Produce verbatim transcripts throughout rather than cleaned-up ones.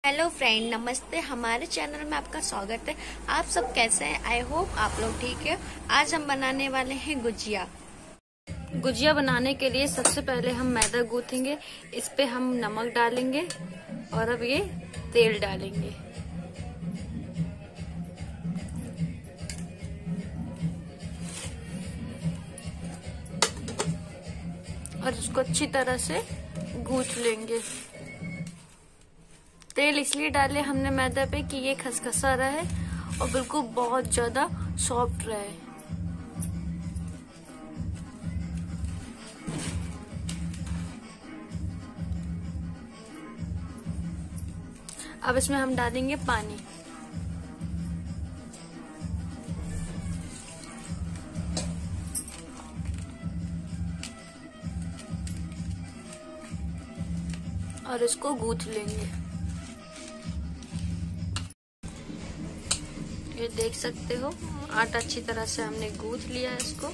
Hello friend, नमस्ते। हमारे channel में आपका स्वागत है। आप सब कैसे हैं? आई होप आप लोग ठीक है। आज हम बनाने वाले हैं गुजिया। गुजिया बनाने के लिए सबसे पहले हम मैदा गूंथेंगे। इस पे हम नमक डालेंगे और अब ये तेल डालेंगे। और इसको अच्छी तरह से गूंथ लेंगे। तेल इसलिए डाले हमने मैदा पे कि ये खसखसा रहे और बिल्कुल बहुत ज्यादा सॉफ्ट रहे। अब इसमें हम डालेंगे पानी। और इसको गूंथ लेंगे। ये देख सकते हो, आटा अच्छी तरह से हमने गूंथ लिया है इसको।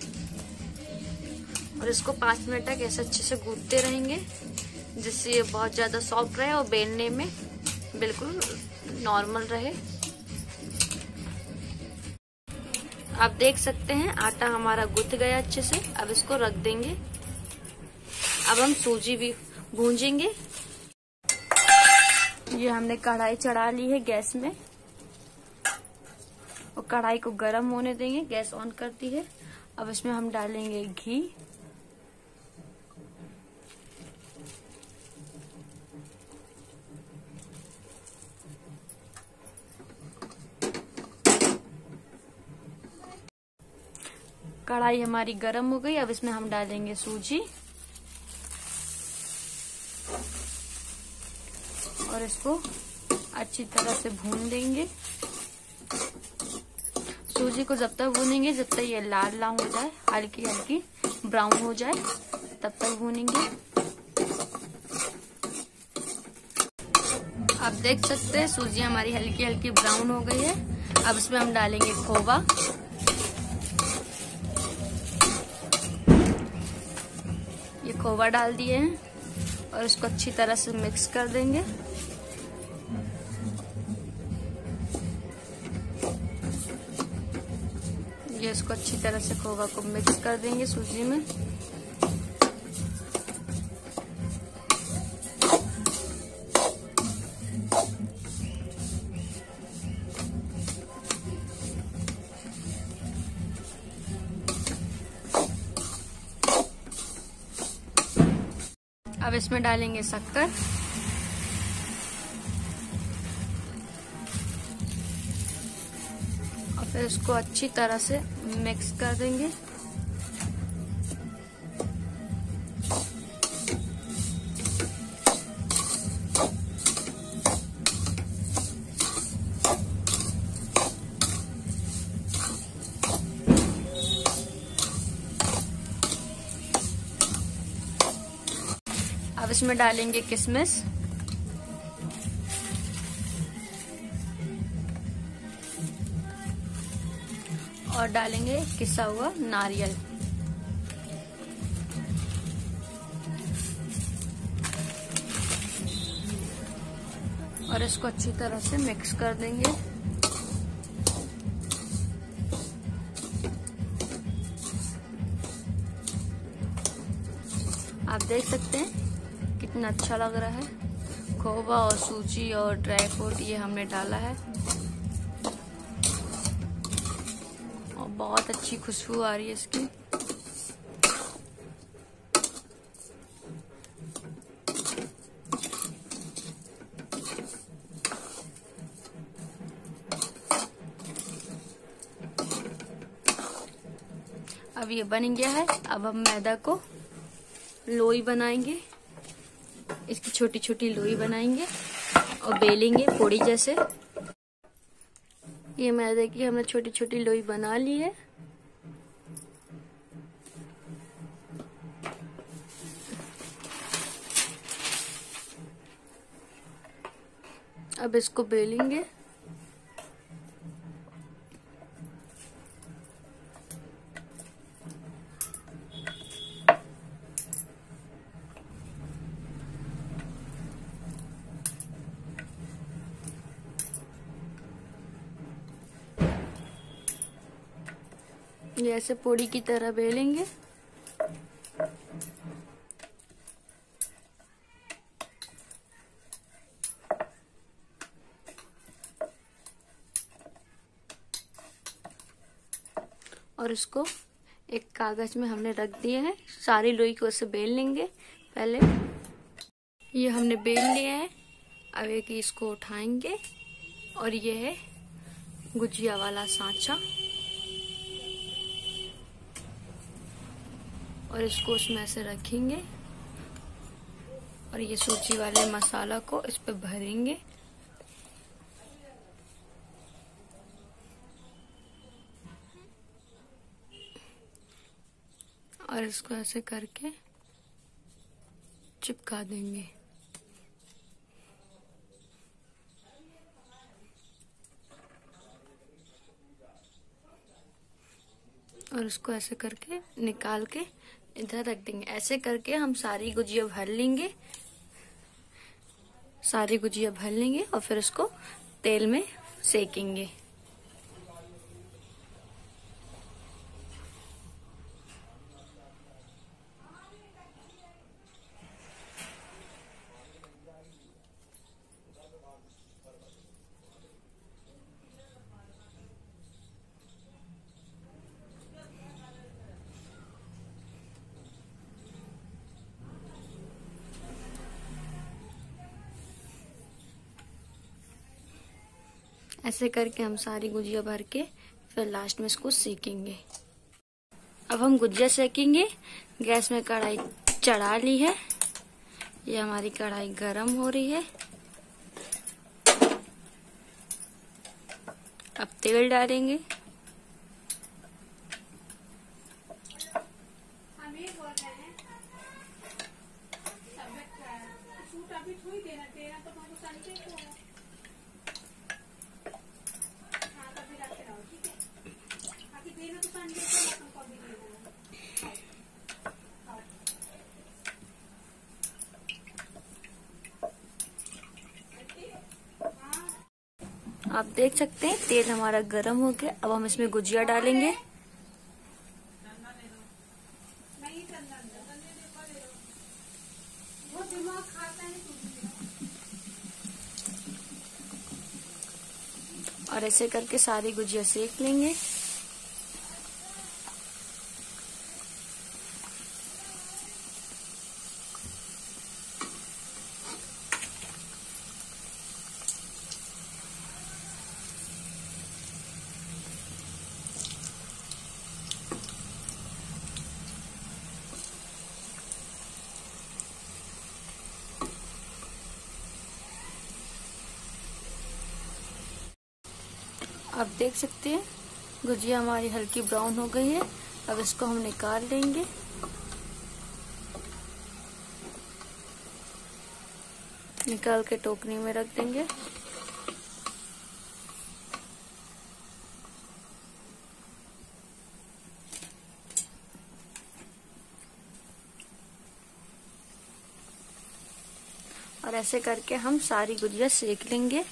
और इसको पाँच मिनट तक ऐसे अच्छे से गूंथते रहेंगे जिससे ये बहुत ज्यादा सॉफ्ट रहे और बेलने में बिल्कुल नॉर्मल रहे। आप देख सकते हैं आटा हमारा गूंथ गया अच्छे से। अब इसको रख देंगे। अब हम सूजी भी भूंजेंगे। ये हमने कढ़ाई चढ़ा ली है गैस में और कढ़ाई को गर्म होने देंगे। गैस ऑन कर दी है। अब इसमें हम डालेंगे घी। कढ़ाई हमारी गर्म हो गई। अब इसमें हम डालेंगे सूजी और इसको अच्छी तरह से भून देंगे। सूजी को जब तक भूनेंगे जब तक ये लाल ना हो जाए, हल्की हल्की ब्राउन हो जाए, तब तक भूनेंगे। आप देख सकते हैं सूजी हमारी हल्की हल्की ब्राउन हो गई है। अब इसमें हम डालेंगे खोवा। ये खोवा डाल दिए हैं और इसको अच्छी तरह से मिक्स कर देंगे। ये इसको अच्छी तरह से खोवा को मिक्स कर देंगे सूजी में। अब इसमें डालेंगे शक्कर और फिर इसको अच्छी तरह से मिक्स कर देंगे। अब इसमें डालेंगे किशमिश और डालेंगे किसा हुआ नारियल। और इसको अच्छी तरह से मिक्स कर देंगे। आप देख सकते हैं कितना अच्छा लग रहा है। खोवा और सूजी और ड्राई फ्रूट ये हमने डाला है और बहुत अच्छी खुशबू आ रही है इसकी। अब ये बन गया है। अब हम मैदा को लोई बनाएंगे। इसकी छोटी छोटी लोई बनाएंगे और बेलेंगे पूड़ी जैसे। ये मैदे की हमने छोटी छोटी लोई बना ली है। अब इसको बेलेंगे। ये ऐसे पूड़ी की तरह बेलेंगे। और इसको एक कागज में हमने रख दिए हैं। सारी लोई को ऐसे बेल लेंगे। पहले ये हमने बेल लिया है। अब एक इसको उठाएंगे और ये है गुजिया वाला सांचा, और इसको उसमें ऐसे रखेंगे और ये सूजी वाले मसाला को इस पे भरेंगे। और इसको ऐसे करके चिपका देंगे। और इसको ऐसे करके निकाल के इधर रख देंगे। ऐसे करके हम सारी गुजिया भर लेंगे। सारी गुजिया भर लेंगे और फिर इसको तेल में सेकेंगे। ऐसे करके हम सारी गुजिया भर के फिर लास्ट में इसको सेकेंगे। अब हम गुजिया सेकेंगे। गैस में कढ़ाई चढ़ा ली है। ये हमारी कढ़ाई गरम हो रही है। अब तेल डालेंगे। आप देख सकते हैं तेल हमारा गरम हो गया। अब हम इसमें गुजिया डालेंगे। और ऐसे करके सारी गुजिया सेक लेंगे। आप देख सकते हैं गुजिया हमारी हल्की ब्राउन हो गई है। अब इसको हम निकाल लेंगे। निकाल के टोकरी में रख देंगे। और ऐसे करके हम सारी गुजिया सेक लेंगे।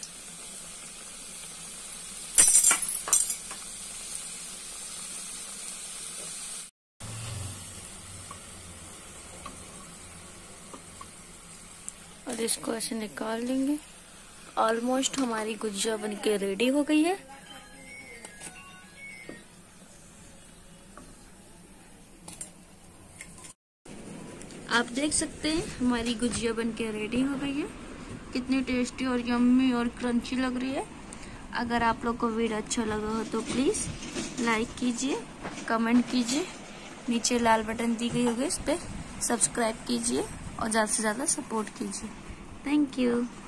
और इसको ऐसे निकाल लेंगे। ऑलमोस्ट हमारी गुजिया बनके रेडी हो गई है। आप देख सकते हैं हमारी गुजिया बनके रेडी हो गई है। कितनी टेस्टी और यम्मी और क्रंची लग रही है। अगर आप लोग को वीडियो अच्छा लगा हो तो प्लीज लाइक कीजिए, कमेंट कीजिए, नीचे लाल बटन दी गई होगी इस पे सब्सक्राइब कीजिए और ज्यादा से ज्यादा सपोर्ट कीजिए। Thank you.